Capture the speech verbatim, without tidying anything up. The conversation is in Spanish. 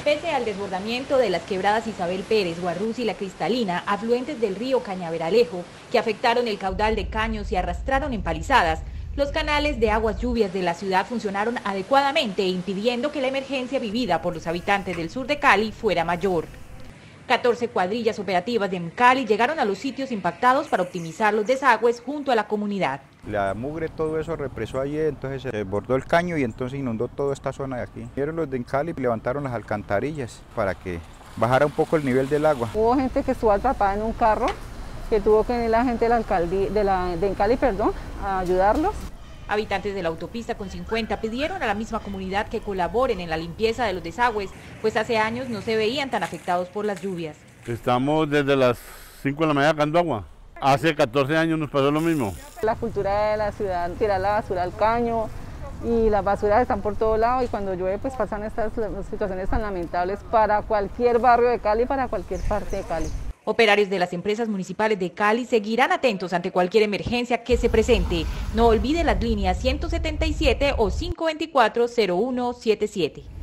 Pese al desbordamiento de las quebradas Isabel Pérez, Guarrús y La Cristalina, afluentes del río Cañaveralejo, que afectaron el caudal de caños y arrastraron empalizadas, los canales de aguas lluvias de la ciudad funcionaron adecuadamente, impidiendo que la emergencia vivida por los habitantes del sur de Cali fuera mayor. catorce cuadrillas operativas de Cali llegaron a los sitios impactados para optimizar los desagües junto a la comunidad. La mugre, todo eso represó allí, entonces se desbordó el caño y entonces inundó toda esta zona de aquí. Vieron los de Cali, levantaron las alcantarillas para que bajara un poco el nivel del agua. Hubo gente que estuvo atrapada en un carro, que tuvo que venir la gente de la alcaldía, de, la, de Cali, perdón, a ayudarlos. Habitantes de la autopista con cincuenta pidieron a la misma comunidad que colaboren en la limpieza de los desagües, pues hace años no se veían tan afectados por las lluvias. Estamos desde las cinco de la mañana sacando agua. Hace catorce años nos pasó lo mismo. La cultura de la ciudad, tirar la basura al caño y las basuras están por todo lado y cuando llueve pues pasan estas situaciones tan lamentables para cualquier barrio de Cali, para cualquier parte de Cali. Operarios de las empresas municipales de Cali seguirán atentos ante cualquier emergencia que se presente. No olvide las líneas ciento setenta y siete o cinco dos cuatro cero uno siete siete.